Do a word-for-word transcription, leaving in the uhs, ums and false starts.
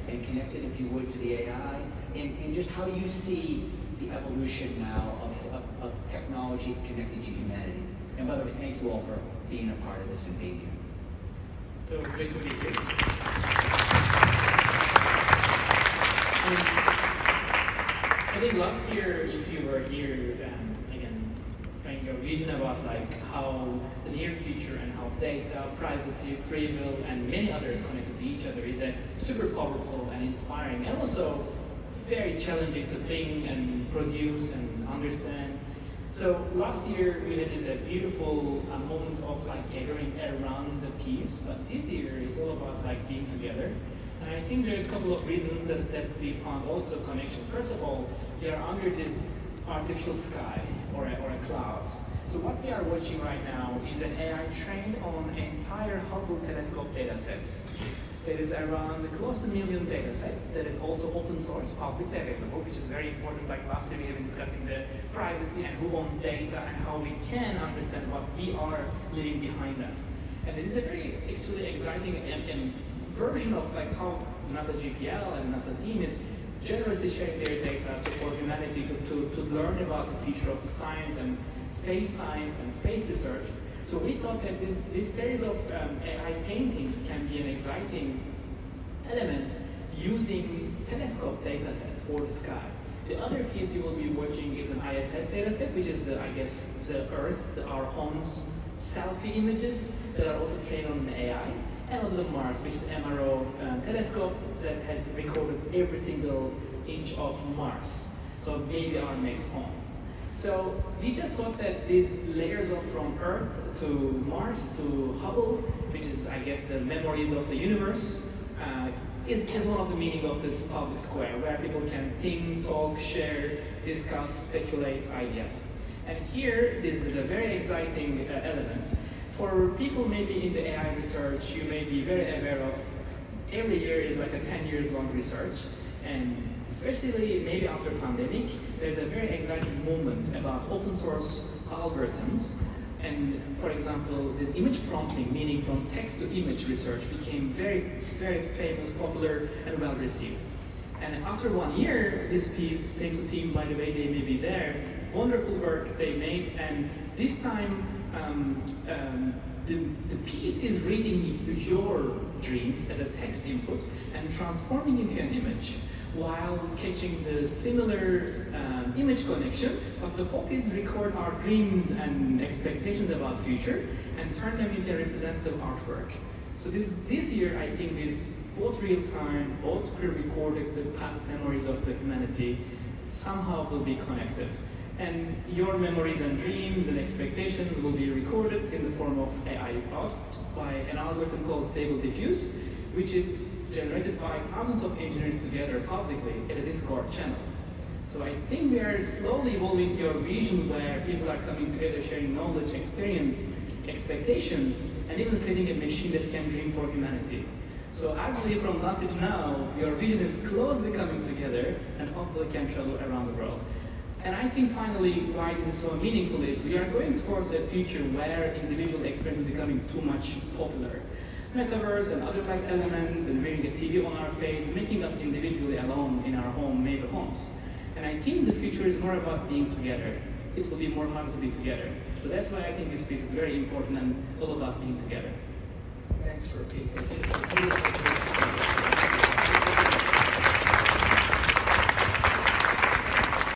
and connect it, if you would, to the A I, and, and just how you see the evolution now of, of, of technology connected to humanity. And by the way, thank you all for being a part of this and being here. So great to be here. I think last year, if you were here, um, again, Frank, your vision about like how the near future and how data, privacy, free will, and many others connected to each other is a super powerful and inspiring, and also very challenging to think and produce and understand. So last year we had this a beautiful uh, moment of like gathering around the piece, but this year it's all about like being together. And I think there's a couple of reasons that, that we found also connection. First of all, we are under this artificial sky or a, or a clouds. So what we are watching right now is an A I trained on entire Hubble telescope data sets. There is around close to a million data sets that is also open source, publicly available, which is very important. Like last year we have been discussing the privacy and who owns data and how we can understand what we are leaving behind us. And it is a very actually exciting and, and version of like how NASA G P L and NASA team is generously sharing their data to, for humanity to, to, to learn about the future of the science and space science and space research. So we thought that this, this series of um, A I paintings can be an exciting element using telescope data sets for the sky. The other piece you will be watching is an I S S data set, which is the, I guess, the Earth, the, our home's selfie images that are also trained on the A I, and also the Mars, which is M R O um, telescope that has recorded every single inch of Mars. So maybe our next home. So we just thought that these layers of from Earth to Mars to Hubble, which is, I guess, the memories of the universe, uh, is, is one of the meaning of this public square, where people can think, talk, share, discuss, speculate ideas. And here, this is a very exciting uh, element. For people maybe in the A I research, you may be very aware of every year is like a ten years long research, and especially maybe after pandemic, there's a very exciting movement about open source algorithms. And for example, this image prompting, meaning from text to image research, became very, very famous, popular, and well received. And after one year, this piece, thanks to team, by the way, they may be there, wonderful work they made, and this time um, um, the, the piece is reading your dreams as a text input and transforming into an image, while catching the similar um, image connection, but the hope is record our dreams and expectations about future and turn them into a representative artwork. So this this year, I think this both real time, both pre-recorded the past memories of the humanity somehow will be connected. And your memories and dreams and expectations will be recorded in the form of A I output by an algorithm called Stable Diffuse, which is generated by thousands of engineers together publicly at a Discord channel. So I think we are slowly evolving to a vision where people are coming together, sharing knowledge, experience, expectations, and even creating a machine that can dream for humanity. So I believe from last year to now, your vision is closely coming together and hopefully can travel around the world. And I think finally why this is so meaningful is we are going towards a future where individual experience is becoming too much popular. Metaverse and other like elements and wearing a T V on our face, making us individually alone in our home, neighbor homes. And I think the future is more about being together. It will be more hard to be together. So that's why I think this piece is very important and all about being together. Thanks for being here.